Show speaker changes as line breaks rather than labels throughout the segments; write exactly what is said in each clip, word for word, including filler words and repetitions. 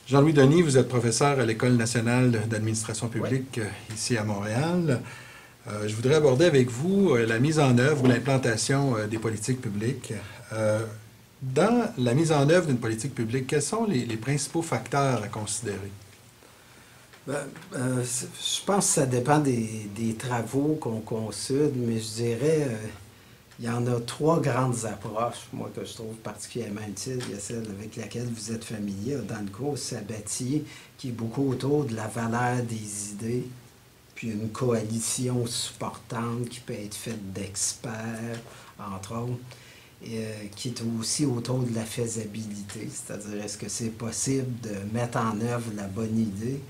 Jean-Louis Denis, vous êtes professeur à l'École nationale d'administration publique ouais. ici à Montréal. Euh, je voudrais aborder avec vous euh, la mise en œuvre ou l'implantation euh, des politiques publiques. Euh, dans la mise en œuvre d'une politique publique, quels sont les, les principaux facteurs à considérer?
Ben, euh, je pense que ça dépend des, des travaux qu'on consulte, mais je dirais euh, il y en a trois grandes approches, moi, que je trouve particulièrement utiles. Il y a celle avec laquelle vous êtes familier, dans le cours Sabatier, qui est beaucoup autour de la valeur des idées, puis une coalition supportante qui peut être faite d'experts, entre autres, et euh, qui est aussi autour de la faisabilité, c'est-à-dire est-ce que c'est possible de mettre en œuvre la bonne idée,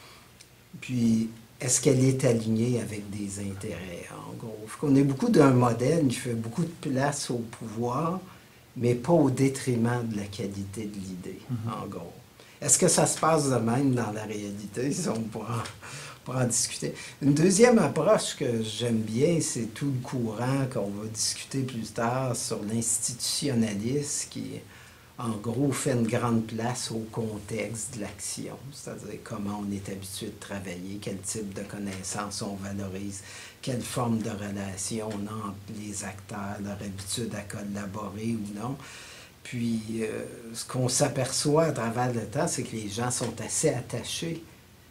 puis est-ce qu'elle est alignée avec des intérêts, en gros. On est beaucoup d'un modèle qui fait beaucoup de place au pouvoir, mais pas au détriment de la qualité de l'idée, mm-hmm. en gros. Est-ce que ça se passe de même dans la réalité? Si on pourra, on pourra en discuter. Une deuxième approche que j'aime bien, c'est tout le courant qu'on va discuter plus tard sur l'institutionnalisme qui, en gros, fait une grande place au contexte de l'action, c'est-à-dire comment on est habitué de travailler, quel type de connaissances on valorise, quelle forme de relation on a entre les acteurs, leur habitude à collaborer ou non. Puis, euh, ce qu'on s'aperçoit à travers le temps, c'est que les gens sont assez attachés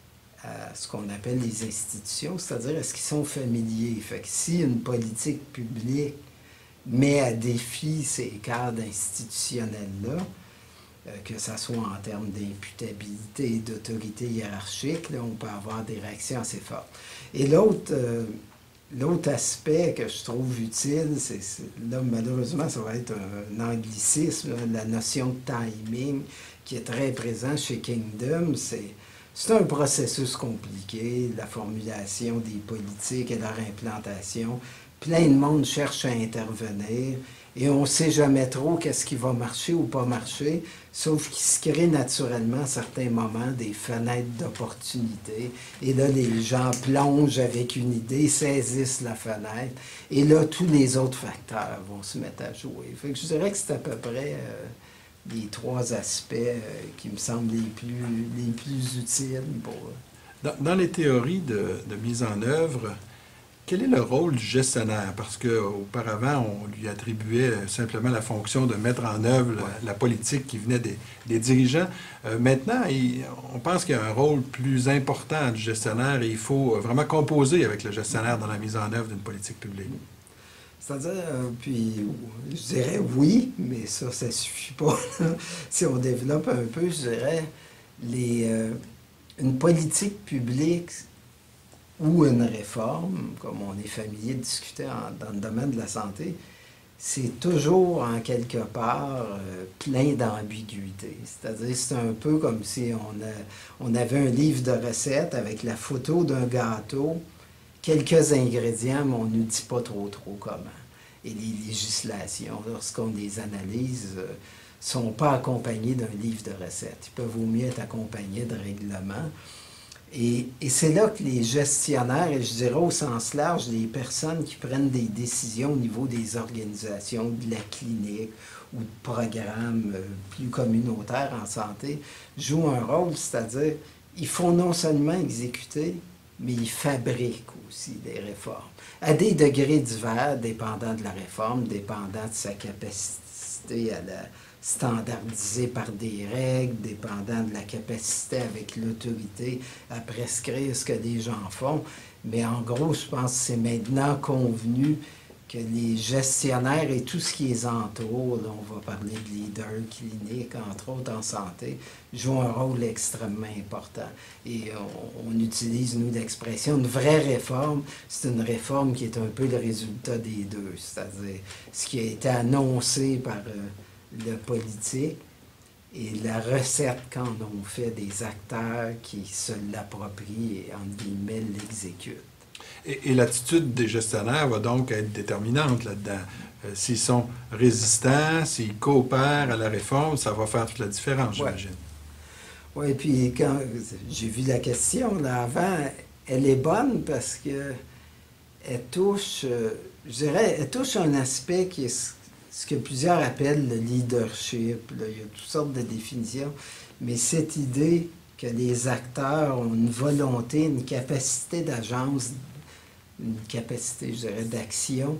à ce qu'on appelle les institutions, c'est-à-dire est-ce qu'ils sont familiers. Fait que si une politique publique met à défi ces cadres institutionnels-là, euh, que ce soit en termes d'imputabilité et d'autorité hiérarchique, là, on peut avoir des réactions assez fortes. Et l'autre, euh, l'autre aspect que je trouve utile, c'est, c'est là, malheureusement, ça va être un, un anglicisme, là, la notion de timing qui est très présent chez Kingdom, c'est C'est un processus compliqué, la formulation des politiques et leur implantation. Plein de monde cherche à intervenir et on ne sait jamais trop qu'est-ce qui va marcher ou pas marcher, sauf qu'il se crée naturellement à certains moments des fenêtres d'opportunité. Et là, les gens plongent avec une idée, saisissent la fenêtre, et là, tous les autres facteurs vont se mettre à jouer. Fait que je dirais que c'est à peu près euh, les trois aspects euh, qui me semblent les plus, les plus utiles pour...
Dans, dans les théories de, de mise en œuvre, quel est le rôle du gestionnaire? Parce qu'auparavant, on lui attribuait simplement la fonction de mettre en œuvre la, la politique qui venait des, des dirigeants. Euh, maintenant, il, on pense qu'il y a un rôle plus important du gestionnaire et il faut vraiment composer avec le gestionnaire dans la mise en œuvre d'une politique publique.
C'est-à-dire, euh, puis, je dirais oui, mais ça, ça ne suffit pas. Si on développe un peu, je dirais, les, euh, une politique publique ou une réforme, comme on est familier de discuter en, dans le domaine de la santé, c'est toujours, en quelque part, euh, plein d'ambiguïté. C'est-à-dire, c'est un peu comme si on, a, on avait un livre de recettes avec la photo d'un gâteau, quelques ingrédients, mais on ne nous dit pas trop trop comment. Et les législations, lorsqu'on les analyse, ne euh, sont pas accompagnées d'un livre de recettes. Ils peuvent au mieux être accompagnés de règlements. Et, et c'est là que les gestionnaires, et je dirais au sens large, les personnes qui prennent des décisions au niveau des organisations, de la clinique ou de programmes euh, plus communautaires en santé, jouent un rôle, c'est-à-dire ils font non seulement exécuter, mais ils fabriquent aussi des réformes, à des degrés divers, dépendant de la réforme, dépendant de sa capacité à la standardiser par des règles, dépendant de la capacité avec l'autorité à prescrire ce que les gens font. Mais en gros, je pense que c'est maintenant convenu que les gestionnaires et tout ce qui les entoure, là, on va parler de leaders cliniques, entre autres en santé, jouent un rôle extrêmement important. Et on, on utilise, nous, l'expression, une vraie réforme, c'est une réforme qui est un peu le résultat des deux, c'est-à-dire ce qui a été annoncé par euh, le politique et la recette qu'en ont fait des acteurs qui se l'approprient et, entre guillemets, l'exécutent.
Et, et l'attitude des gestionnaires va donc être déterminante là-dedans. Euh, s'ils sont résistants, s'ils coopèrent à la réforme, ça va faire toute la différence, j'imagine.
Oui, ouais, puis quand j'ai vu la question là avant, elle est bonne parce que elle touche, euh, je dirais, elle touche un aspect qui est ce que plusieurs appellent le leadership. Là. Il y a toutes sortes de définitions. Mais cette idée que les acteurs ont une volonté, une capacité d'agence, une capacité, je dirais, d'action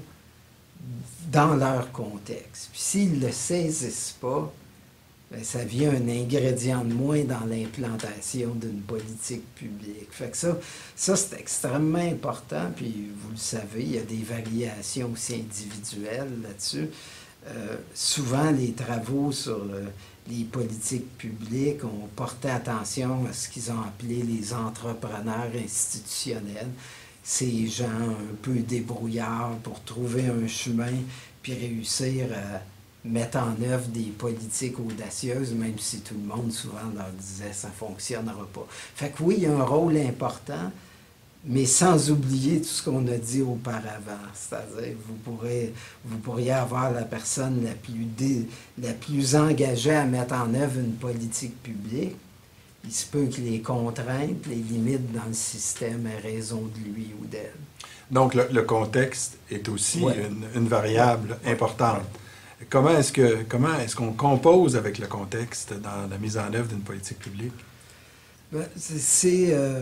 dans leur contexte. Puis s'ils ne le saisissent pas, bien, ça devient un ingrédient de moins dans l'implantation d'une politique publique. Fait que ça, ça c'est extrêmement important, puis vous le savez, il y a des variations aussi individuelles là-dessus. Euh, souvent, les travaux sur euh, les politiques publiques ont porté attention à ce qu'ils ont appelé les entrepreneurs institutionnels. Ces gens un peu débrouillards pour trouver un chemin puis réussir à mettre en œuvre des politiques audacieuses, même si tout le monde souvent leur disait ça ne fonctionnera pas. Fait que oui, il y a un rôle important, mais sans oublier tout ce qu'on a dit auparavant. C'est-à-dire, vous pourrez, vous pourriez avoir la personne la plus, dé, la plus engagée à mettre en œuvre une politique publique. Il se peut que les contraintes, les limites dans le système aient raison de lui ou d'elle.
Donc, le, le contexte est aussi
ouais.
une, une variable
ouais.
importante.
Ouais.
Comment est-ce que comment est-ce qu'on compose avec le contexte dans la mise en œuvre d'une politique publique?
Ben, c'est... Euh,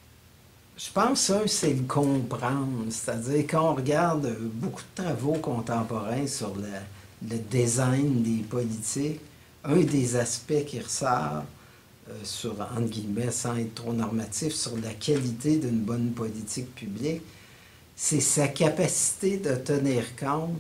je pense un, c'est le comprendre. C'est-à-dire, quand on regarde beaucoup de travaux contemporains sur le, le design des politiques, un des aspects qui ressort, Euh, sur, entre guillemets, sans être trop normatif, sur la qualité d'une bonne politique publique, c'est sa capacité de tenir compte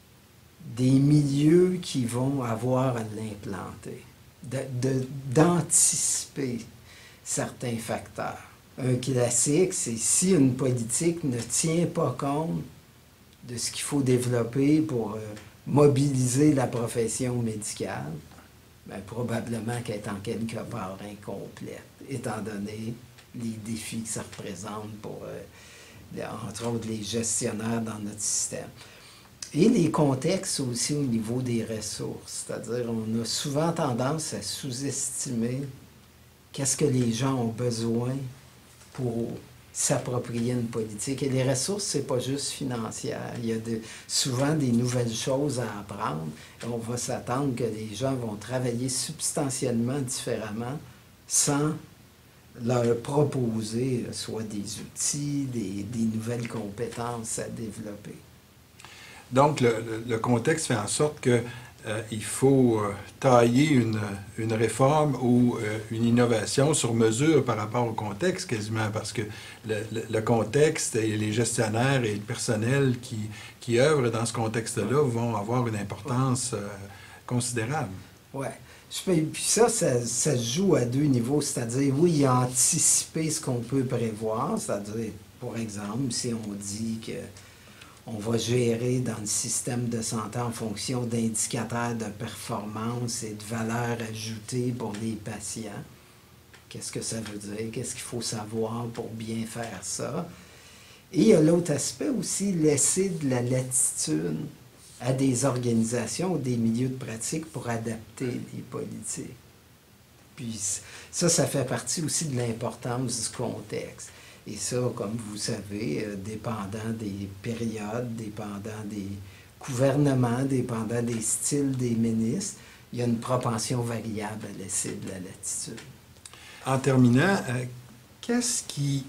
des milieux qui vont avoir à l'implanter, de, de, d'anticiper certains facteurs. Un classique, c'est si une politique ne tient pas compte de ce qu'il faut développer pour euh, mobiliser la profession médicale, bien, probablement qu'elle est en quelque part incomplète, étant donné les défis que ça représente pour, euh, entre autres, les gestionnaires dans notre système. Et les contextes aussi au niveau des ressources, c'est-à-dire on a souvent tendance à sous-estimer qu'est-ce que les gens ont besoin pour s'approprier une politique. Et les ressources, c'est pas juste financière. Il y a de, souvent des nouvelles choses à apprendre. Et on va s'attendre que les gens vont travailler substantiellement différemment sans leur proposer soit des outils, des, des nouvelles compétences à développer.
Donc, le, le, le contexte fait en sorte que euh, il faut euh, tailler une, une réforme ou euh, une innovation sur mesure par rapport au contexte quasiment, parce que le, le, le contexte et les gestionnaires et le personnel qui, qui œuvrent dans ce contexte-là vont avoir une importance euh, considérable.
Oui. Puis ça, ça, ça se joue à deux niveaux, c'est-à-dire, oui, il y a anticiper ce qu'on peut prévoir, c'est-à-dire, pour exemple, si on dit que on va gérer dans le système de santé en fonction d'indicateurs de performance et de valeur ajoutée pour les patients. Qu'est-ce que ça veut dire? Qu'est-ce qu'il faut savoir pour bien faire ça? Et il y a l'autre aspect aussi, laisser de la latitude à des organisations ou des milieux de pratique pour adapter les politiques. Puis ça, ça fait partie aussi de l'importance du contexte. Et ça, comme vous savez, euh, dépendant des périodes, dépendant des gouvernements, dépendant des styles des ministres, il y a une propension variable à laisser de la latitude.
En terminant, euh, qu'est-ce qui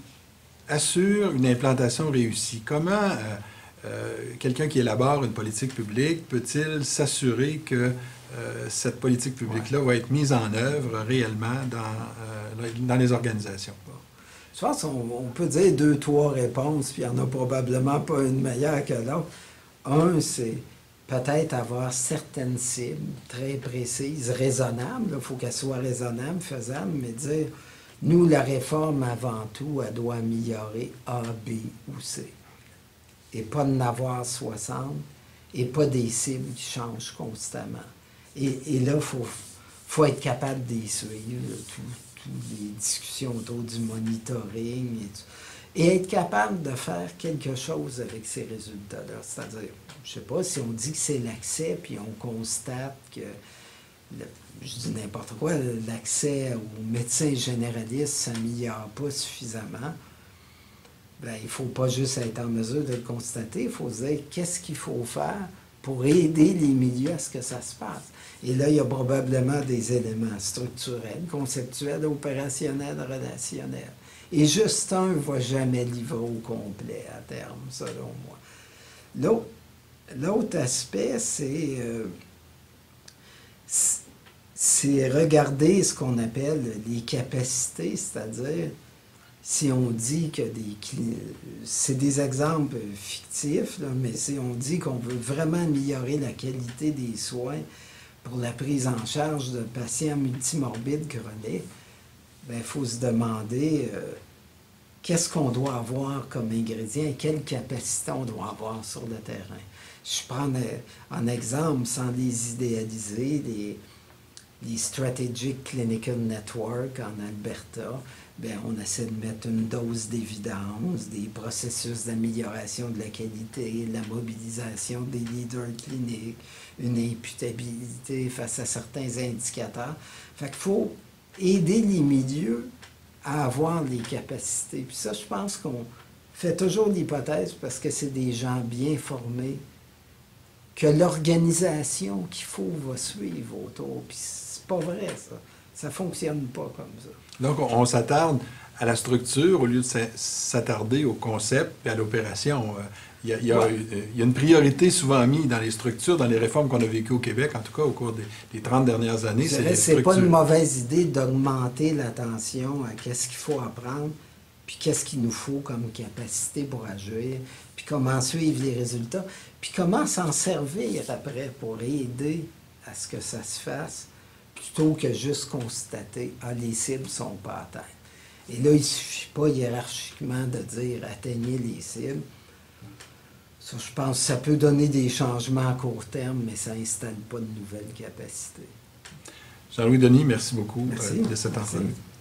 assure une implantation réussie? Comment euh, euh, quelqu'un qui élabore une politique publique peut-il s'assurer que euh, cette politique publique-là ouais. va être mise en œuvre réellement dans, euh, dans les organisations?
Je pense qu'on on peut dire deux, trois réponses, puis il n'y en a probablement pas une meilleure que l'autre. Un, c'est peut-être avoir certaines cibles très précises, raisonnables. Il faut qu'elles soient raisonnables, faisables, mais dire, nous, la réforme, avant tout, elle doit améliorer A, B ou C. Et pas de n'avoir soixante, et pas des cibles qui changent constamment. Et, et là, il faut, faut être capable de les suivre, là, tout. les discussions autour du monitoring et, tout, et être capable de faire quelque chose avec ces résultats-là. C'est-à-dire, je ne sais pas, si on dit que c'est l'accès, puis on constate que, le, je dis n'importe quoi, l'accès aux médecins généralistes ne s'améliore pas suffisamment, bien, il ne faut pas juste être en mesure de le constater, il faut se dire qu'est-ce qu'il faut faire pour aider les milieux à ce que ça se passe. Et là, il y a probablement des éléments structurels, conceptuels, opérationnels, relationnels. Et juste un ne va jamais livrer au complet à terme, selon moi. L'autre, l'autre aspect, c'est, euh, c'est regarder ce qu'on appelle les capacités, c'est-à-dire si on dit que des... C'est des exemples fictifs, là, mais si on dit qu'on veut vraiment améliorer la qualité des soins pour la prise en charge de patients multimorbides chroniques, bien, il faut se demander euh, qu'est-ce qu'on doit avoir comme ingrédient et quelle capacité on doit avoir sur le terrain. Je prends un exemple, sans les idéaliser, les, les Strategic Clinical Network en Alberta. Bien, on essaie de mettre une dose d'évidence, des processus d'amélioration de la qualité, la mobilisation des leaders cliniques, une imputabilité face à certains indicateurs. Fait qu'il faut aider les milieux à avoir les capacités. Puis ça, je pense qu'on fait toujours l'hypothèse, parce que c'est des gens bien formés, que l'organisation qu'il faut va suivre autour. Puis c'est pas vrai, ça. Ça fonctionne pas comme ça.
Donc, on, on s'attarde à la structure au lieu de s'attarder au concept et à l'opération. Il y a, il y a,
Ouais.
il y a une priorité souvent mise dans les structures, dans les réformes qu'on a vécues au Québec, en tout cas au cours des, des trente dernières années.
Je
C'est
dirais,
les
c'est pas
structures.
une mauvaise idée d'augmenter l'attention à qu'est-ce qu'il faut apprendre, puis qu'est-ce qu'il nous faut comme capacité pour agir, puis comment suivre les résultats, puis comment s'en servir après pour aider à ce que ça se fasse, plutôt que juste constater « Ah, les cibles ne sont pas atteintes ». Et là, il ne suffit pas hiérarchiquement de dire « Atteignez les cibles ». Ça, je pense que ça peut donner des changements à court terme, mais ça n'installe pas de nouvelles capacités.
Jean-Louis Denis, merci beaucoup
Merci.
euh, de cette
Merci.
entrevue.